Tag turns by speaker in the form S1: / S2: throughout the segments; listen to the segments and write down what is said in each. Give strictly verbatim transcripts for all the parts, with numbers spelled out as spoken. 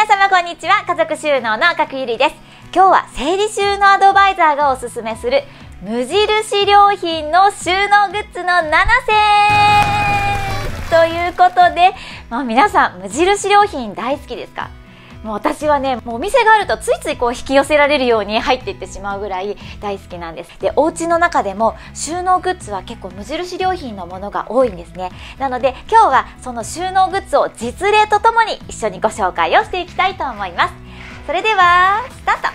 S1: 皆様こんにちは。家族収納の角ゆりです。今日は整理収納アドバイザーがおすすめする無印良品の収納グッズのななせんということで、まあ、皆さん無印良品大好きですか？もう私はね、もうお店があるとついついこう引き寄せられるように入っていってしまうぐらい大好きなんです。で、お家の中でも収納グッズは結構無印良品のものが多いんですね。なので今日はその収納グッズを実例とともに一緒にご紹介をしていきたいと思います。それではスタート。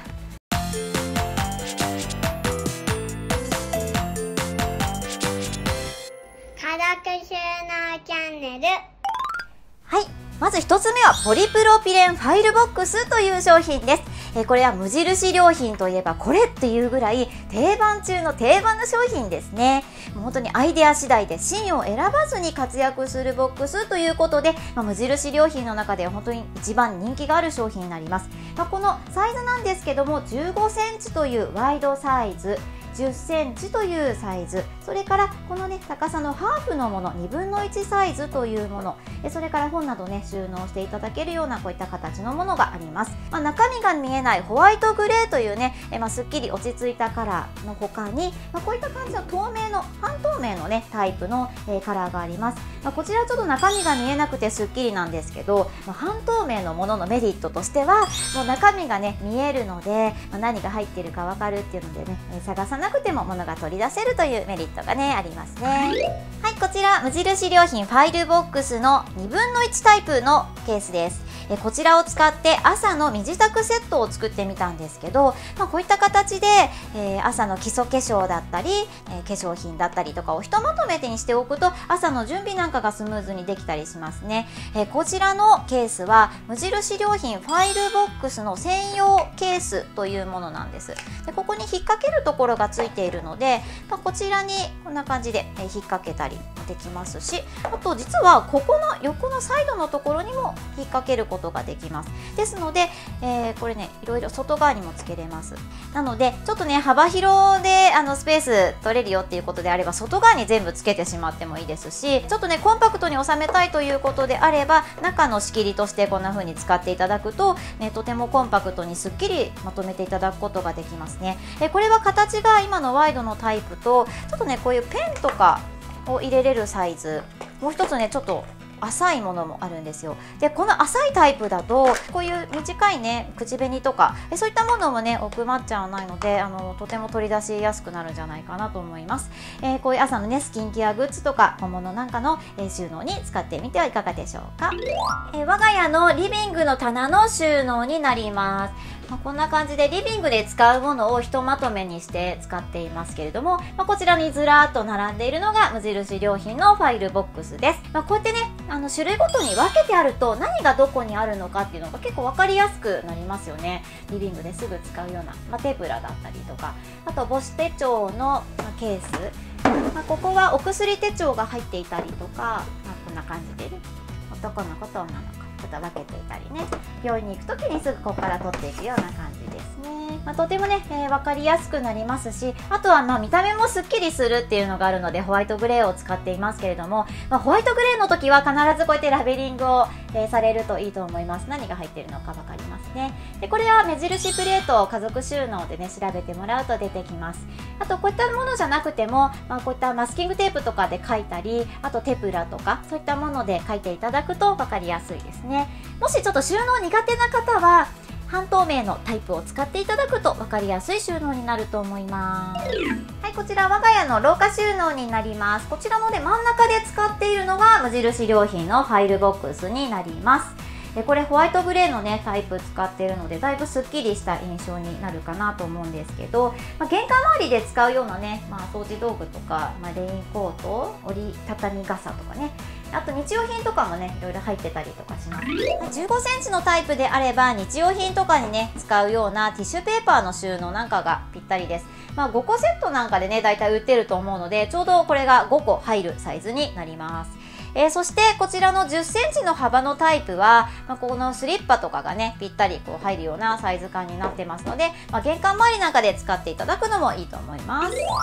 S2: 家族収納チャンネル。
S1: はい、まずひとつめはポリプロピレンファイルボックスという商品です。えー、これは無印良品といえばこれっていうぐらい定番中の定番の商品ですね。もう本当にアイデア次第で芯を選ばずに活躍するボックスということで、まあ、無印良品の中で本当に一番人気がある商品になります。まあ、このサイズなんですけどもじゅうごセンチというワイドサイズ、じゅっセンチというサイズ、それからこのね高さのハーフのものにぶんのいちサイズというもの、それから本などね収納していただけるようなこういった形のものがあります。まあ、中身が見えないホワイトグレーというね、えまあ、すっきり落ち着いたカラーの他に、まあ、こういった感じの透明の半透明のねタイプの、えー、カラーがあります。まあ、こちらちょっと中身が見えなくてすっきりなんですけど、まあ、半透明のもののメリットとしてはもう中身がね見えるので、まあ、何が入っているか分かるっていうのでね、えー、探さなくても物が取り出せるというメリットがねありますね。はい、こちら無印良品ファイルボックスのにぶんのいちタイプのケースです。えこちらを使って朝の身支度セットを作ってみたんですけど、まあ、こういった形で、えー、朝の基礎化粧だったり、えー、化粧品だったりとかをひとまとめてにしておくと朝の準備なんかがスムーズにできたりしますね。えー、こちらのケースは無印良品ファイルボックスの専用ケースというものなんです。でここに引っ掛けるところがついているので、まあ、こちらにこんな感じで、えー、引っ掛けたりできますし、あと実はここの横のサイドのところにも引っ掛けることことができます。ですので、えー、これねいろいろ外側にもつけれます。なのでちょっとね幅広であのスペース取れるよっていうことであれば外側に全部つけてしまってもいいですし、ちょっとねコンパクトに収めたいということであれば中の仕切りとしてこんな風に使っていただくと、ね、とてもコンパクトにすっきりまとめていただくことができますね。えこれは形が今のワイドのタイプとちょっとねこういうペンとかを入れれるサイズ、もう一つねちょっと浅いものもあるんですよ。でこの浅いタイプだとこういう短いね口紅とかえそういったものもね奥まっちゃわないので、あのとても取り出しやすくなるんじゃないかなと思います。えー、こういう朝のねスキンケアグッズとか小物なんかの、えー、収納に使ってみてはいかがでしょうか。えー、我が家のリビングの棚の収納になります。まあ、こんな感じでリビングで使うものをひとまとめにして使っていますけれども、まあ、こちらにずらーっと並んでいるのが無印良品のファイルボックスです。まあ、こうやってねあの種類ごとに分けてあると何がどこにあるのかっていうのが結構分かりやすくなりますよね。リビングですぐ使うような、まあ、テープラだったりとか、あと母子手帳の、まあ、ケース、まあ、ここはお薬手帳が入っていたりとか、まあ、こんな感じでね男の子と女の子ちょっと分けていたりね、病院に行く時にすぐここから取っていくような感じですね。まあ、とてもね、えー、分かりやすくなりますし、あとはまあ見た目もすっきりするっていうのがあるのでホワイトグレーを使っていますけれども、まあ、ホワイトグレーの時は必ずこうやってラベリングを、えー、されるといいと思います。何が入っているのか分かりますね。でこれは目印プレートを家族収納でね調べてもらうと出てきます。あとこういったものじゃなくても、まあ、こういったマスキングテープとかで書いたり、あとテプラとかそういったもので書いていただくと分かりやすいですね。もしちょっと収納苦手な方は半透明のタイプを使っていただくと分かりやすい収納になると思います。はい、こちら我が家の廊下収納になります。こちらので真ん中で使っているのが無印良品のファイルボックスになります。でこれホワイトグレーのねタイプ使っているのでだいぶすっきりした印象になるかなと思うんですけど、まあ、玄関周りで使うようなね、まあ、掃除道具とか、まあ、レインコート、折りたたみ傘とかね、あと日用品とかもねいろいろ入ってたりとかします。じゅうごセンチのタイプであれば日用品とかにね使うようなティッシュペーパーの収納なんかがぴったりです。まあ、ごこセットなんかでねだいたい売ってると思うのでちょうどこれがごこ入るサイズになります。えー、そしてこちらのじゅっセンチの幅のタイプは、まあ、このスリッパとかがねぴったりこう入るようなサイズ感になってますので、まあ、玄関周りなんかで使っていただくのもいいと思います。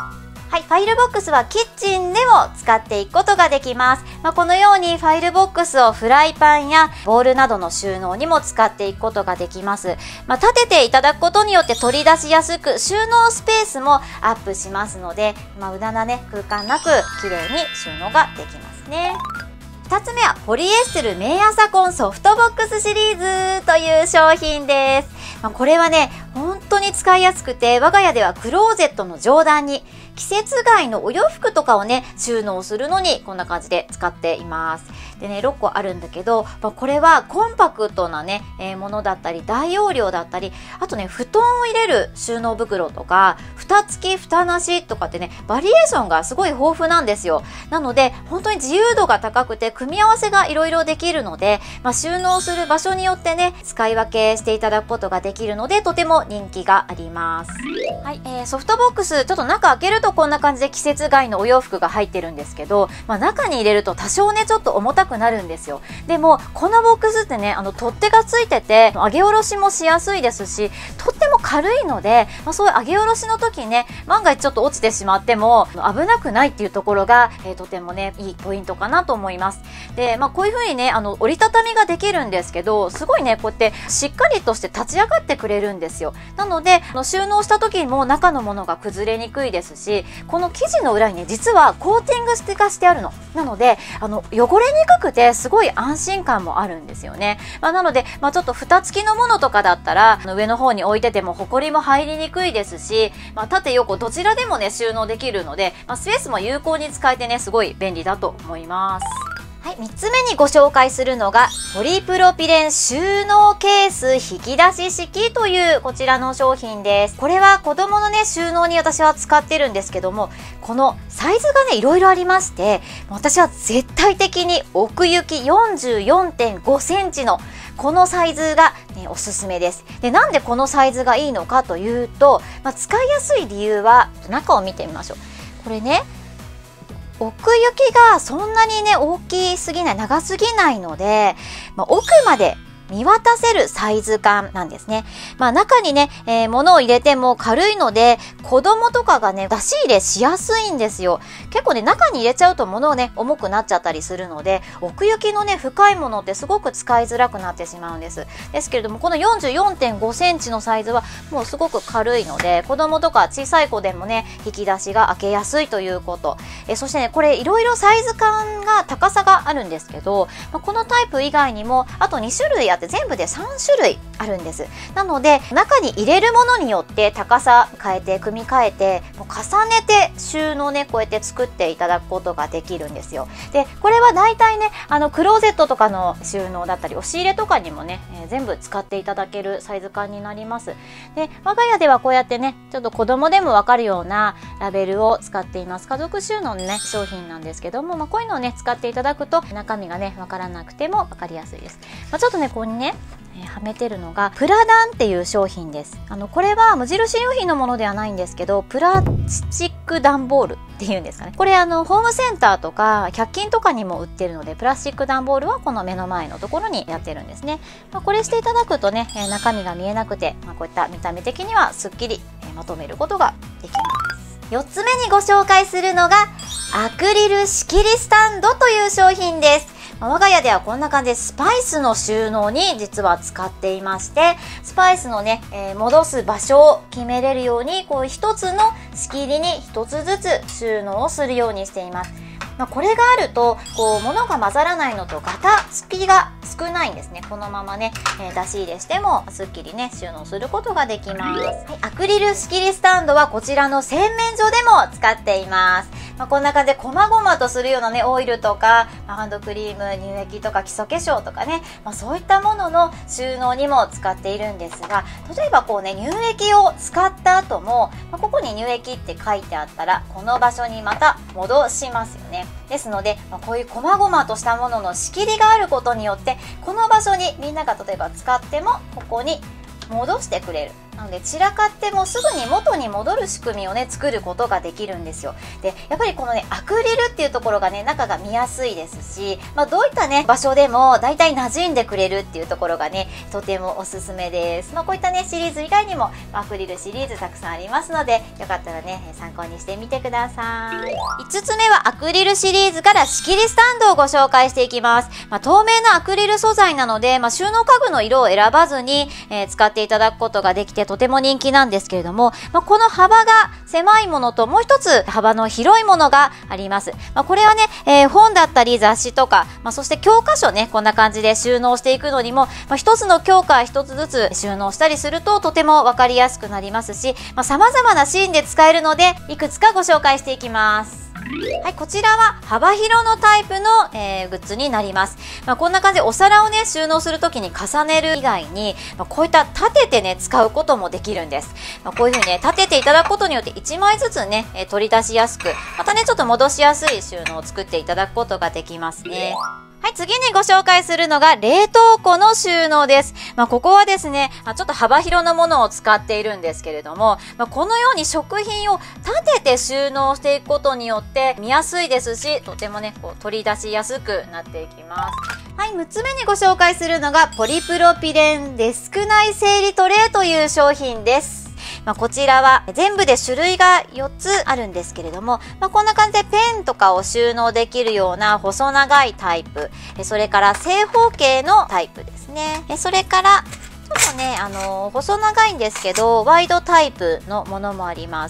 S1: はい、ファイルボックスはキッチンでも使っていくことができます。まあ、このようにファイルボックスをフライパンやボウルなどの収納にも使っていくことができます。まあ、立てていただくことによって取り出しやすく、収納スペースもアップしますので、まあ、無駄なね空間なく綺麗に収納ができますね。ふたつめはポリエステルメイアサコンソフトボックスシリーズという商品です。まあ、これはね本当に使いやすくて、我が家ではクローゼットの上段に季節外のお洋服とかをね収納するのにこんな感じで使っています。でねろっこあるんだけど、まあ、これはコンパクトなね、えー、ものだったり大容量だったり、あとね布団を入れる収納袋とか蓋付き蓋なしとかってねバリエーションがすごい豊富なんですよ。なので本当に自由度が高くて組み合わせがいろいろできるので、まあ、収納する場所によってね使い分けしていただくことができるので、とても人気があります。はい、えー、ソフトボックスちょっと中開けるとこんな感じで季節外のお洋服が入ってるんですけど、まあ、中に入れると多少ねちょっと重たくなるんですよ。でもこのボックスってねあの取っ手がついてて上げ下ろしもしやすいですし、とっても軽いので、まあ、そういう上げ下ろしの時ね万が一ちょっと落ちてしまっても危なくないっていうところが、えー、とてもねいいポイントかなと思います。で、まあ、こういう風にねあの折りたたみができるんですけど、すごいねこうやってしっかりとして立ち上がってくれるんですよ。なのであの収納した時も中のものが崩れにくいですし、この生地の裏にね実はコーティングしてがしてあるのなので、あの汚れにくくてすごい安心感もあるんですよね。まあ、なので、まあ、ちょっと蓋付きのものとかだったらあの上の方に置いててもホコリも入りにくいですし、まあ、縦横どちらでもね収納できるので、まあ、スペースも有効に使えてねすごい便利だと思います。はい、みっつめにご紹介するのがポリプロピレン収納ケース引き出し式というこちらの商品です。これは子供のね収納に私は使ってるんですけども、このサイズがねいろいろありまして、私は絶対的に奥行き よんじゅうよんてんごセンチのこのサイズが、ね、おすすめです。で、なんでこのサイズがいいのかというと、まあ、使いやすい理由は中を見てみましょう。これね奥行きがそんなにね大きすぎない、長すぎないので、まあ、奥まで見渡せるサイズ感なんですね。まあ中にね、えー、物を入れても軽いので、子供とかがね、出し入れしやすいんですよ。結構ね、中に入れちゃうと物をね、重くなっちゃったりするので、奥行きのね、深いものってすごく使いづらくなってしまうんです。ですけれども、この よんじゅうよんてんごセンチのサイズはもうすごく軽いので、子供とか小さい子でもね、引き出しが開けやすいということ。えー、そしてね、これいろいろサイズ感が高さがあるんですけど、まあ、このタイプ以外にも、あとにしゅるいあって全部でさんしゅるいあるんです。なので中に入れるものによって高さ変えて組み替えてもう重ねて収納ねこうやって作っていただくことができるんですよ。でこれはだいたいねあのクローゼットとかの収納だったり押し入れとかにもね、えー、全部使っていただけるサイズ感になります。で我が家ではこうやってねちょっと子供でもわかるようなラベルを使っています。家族収納のね商品なんですけども、まあ、こういうのをね使っていただくと中身がねわからなくてもわかりやすいです。まあ、ちょっとねここにねえー、はめてるのがプラダンっていう商品です。あのこれは無印良品のものではないんですけど、プラスチック段ボールっていうんですかね。これあのホームセンターとかひゃく均とかにも売ってるので、プラスチック段ボールはこの目の前のところにやってるんですね。まあ、これしていただくとね、えー、中身が見えなくて、まあ、こういった見た目的にはすっきり、えー、まとめることができます。よっつめにご紹介するのがアクリル仕切りスタンドという商品です。我が家ではこんな感じでスパイスの収納に実は使っていまして、スパイスのね、えー、戻す場所を決めれるようにこう一つの仕切りに一つずつ収納をするようにしています。まあ、これがあるとこう物が混ざらないのとガタつきが少ないんですね。このままね、えー、出し入れしてもすっきりね収納することができます。はい、アクリル仕切りスタンドはこちらの洗面所でも使っています。まあ、こんな感じで細々とするようなねオイルとか、まあ、ハンドクリーム、乳液とか基礎化粧とかね、まあ、そういったものの収納にも使っているんですが、例えばこうね乳液を使った後も、まあ、ここに乳液って書いてあったらこの場所にまた戻しますよね。ですので、まあ、こういう細々としたものの仕切りがあることによってこの場所にみんなが例えば使ってもここに戻してくれる。 なので散らかってもすぐに元に戻る仕組みをね作ることができるんですよ。でやっぱりこのねアクリルっていうところがね中が見やすいですし、まあ、どういったね場所でもだいたい馴染んでくれるっていうところがねとてもおすすめです。まあ、こういったねシリーズ以外にもアクリルシリーズたくさんありますので、よかったらね参考にしてみてください。いつつめはアクリルシリーズから仕切りスタンドをご紹介していきます。まあ、透明なアクリル素材なので、まあ、収納家具の色を選ばずに、えー、使っていただくことができてとても人気なんですけれども、まあ、この幅が狭いものともう一つ幅の広いものがあります。まあ、これはね、えー、本だったり雑誌とか、まあ、そして教科書ねこんな感じで収納していくのにも、まあ、一つの教科一つずつ収納したりするととても分かりやすくなりますし、まあ、様々なシーンで使えるのでいくつかご紹介していきます。はい、こちらは幅広のタイプの、えー、グッズになります。まあ、こんな感じでお皿をね収納するときに重ねる以外に、まあ、こういった立ててね使うこともできるんです。まあ、こういう風にね立てていただくことによっていちまいずつね、えー、取り出しやすく、またねちょっと戻しやすい収納を作っていただくことができますね。はい、次にご紹介するのが冷凍庫の収納です。まあ、ここはですね、ちょっと幅広のものを使っているんですけれども、まあ、このように食品を立てて収納していくことによって見やすいですし、とてもね、こう取り出しやすくなっていきます。はい、むっつめにご紹介するのがポリプロピレンデスク内整理トレイという商品です。まあ、こちらは全部で種類がよっつあるんですけれども、まあ、こんな感じでペンとかを収納できるような細長いタイプ、それから正方形のタイプですね。それからちょっとね、あのー、細長いんですけどワイドタイプのものもあります。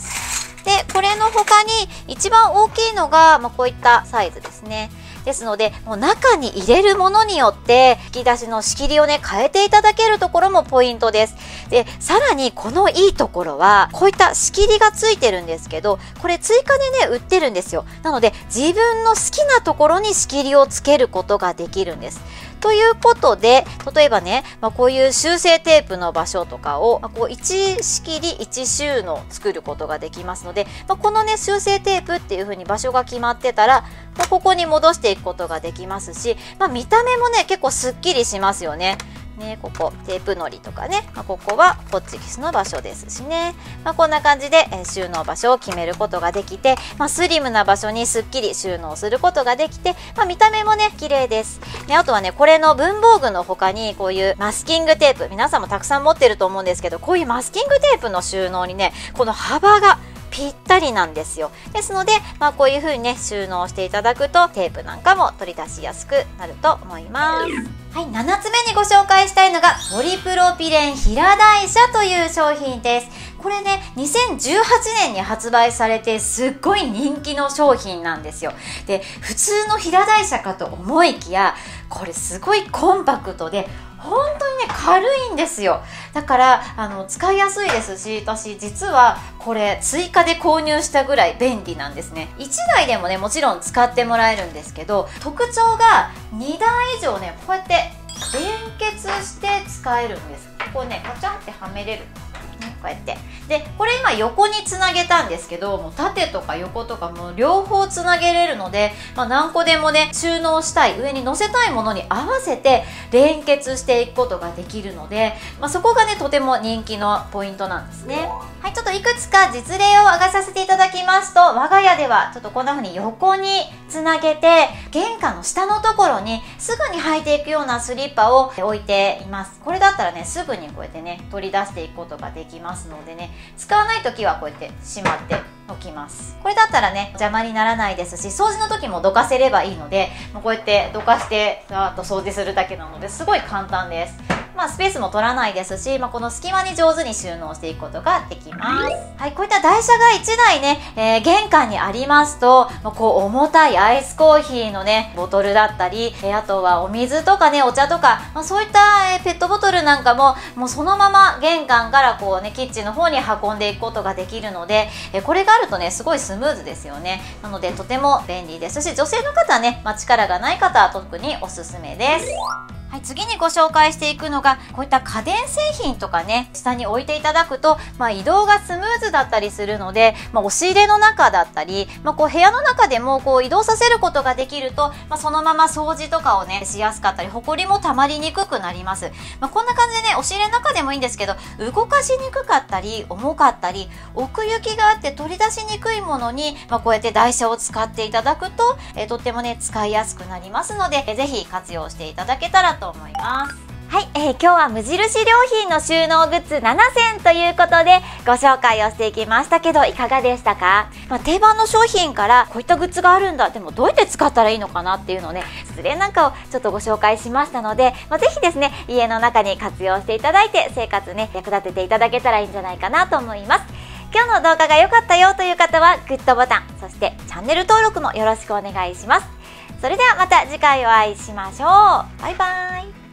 S1: でこれの他に一番大きいのが、まあ、こういったサイズですね。ですのでもう中に入れるものによって引き出しの仕切りをね変えていただけるところもポイントです。でさらにこのいいところはこういった仕切りがついてるんですけど、これ追加でね売ってるんですよ。なので自分の好きなところに仕切りをつけることができるんです。ということで例えばね、まあ、こういう修正テープの場所とかを、まあ、こういち仕切りいち収納作ることができますので、まあ、このね修正テープっていう風に場所が決まってたら、まあ、ここに戻していくことができますし、まあ、見た目もね結構すっきりしますよね。ね、ここテープのりとかね、まあ、ここはホッチキスの場所ですしね、まあ、こんな感じで、えー、収納場所を決めることができて、まあ、スリムな場所にすっきり収納することができて、まあ、見た目もね綺麗です。であとはねこれの文房具の他にこういうマスキングテープ、皆さんもたくさん持ってると思うんですけど、こういうマスキングテープの収納にねこの幅がぴったりなんですよ。ですので、まあ、こういう風にね収納していただくとテープなんかも取り出しやすくなると思います。はい、ななつめにご紹介したいのがポリプロピレン平台車という商品です。これねにせんじゅうはちねんに発売されてすっごい人気の商品なんですよ。で普通の平台車かと思いきや、これすごいコンパクトで本当にね軽いんですよ。だからあの使いやすいですし、私実はこれ追加で購入したぐらい便利なんですね。いちだいでもねもちろん使ってもらえるんですけど、特徴がにだい以上ねこうやって連結して使えるんです。こうねカチャンってはめれる、ね、こうやってでこれ今横につなげたんですけど、もう縦とか横とかもう両方つなげれるので、まあ、何個でもね収納したい上に載せたいものに合わせて連結していくことができるので、まあ、そこがねとても人気のポイントなんですね。はい、ちょっといくつか実例を挙げさせていただきますと、我が家ではちょっとこんな風に横につなげて玄関の下のところにすぐに履いていくようなスリッパを置いています。これだったらねすぐにこうやってね取り出していくことができますのでね、使わない時はこうやってしまっておきます。これだったらね邪魔にならないですし、掃除の時もどかせればいいので、もうこうやってどかしてざーっと掃除するだけなのですごい簡単です。まあ、スペースも取らないですし、まあ、この隙間に上手に収納していくことができます。はい、こういった台車がいちだいね、えー、玄関にありますと、まあ、こう重たいアイスコーヒーのねボトルだったり、えー、あとはお水とかねお茶とか、まあ、そういった、えー、ペットボトルなんかももうそのまま玄関からこうねキッチンの方に運んでいくことができるので、えー、これがあるとねすごいスムーズですよね。なのでとても便利ですし、女性の方はね、まあ、力がない方は特におすすめです。 はい、次にご紹介していくのがこういった家電製品とかね、下に置いていただくと、まあ、移動がスムーズだったりするので、まあ、押し入れの中だったり、まあ、こう部屋の中でもこう移動させることができると、まあ、そのまま掃除とかをねしやすかったり、ほこりもたまりにくくなります。まあ、こんな感じでね、押し入れの中でもいいんですけど、動かしにくかったり重かったり奥行きがあって取り出しにくいものに、まあ、こうやって台車を使っていただくと、えー、とってもね使いやすくなりますので、えー、ぜひ活用していただけたらと思います。はい、えー、今日は無印良品の収納グッズななせんということでご紹介をしていきましたけど、いかがでしたか？まあ、定番の商品からこういったグッズがあるんだ、でもどうやって使ったらいいのかなっていうのをね、それなんかをちょっとご紹介しましたので、まあ、ぜひですね家の中に活用していただいて生活ね役立てていただけたらいいんじゃないかなと思います。今日の動画が良かったよという方はグッドボタン、そしてチャンネル登録もよろしくお願いします。それではまた次回お会いしましょう。バイバーイ。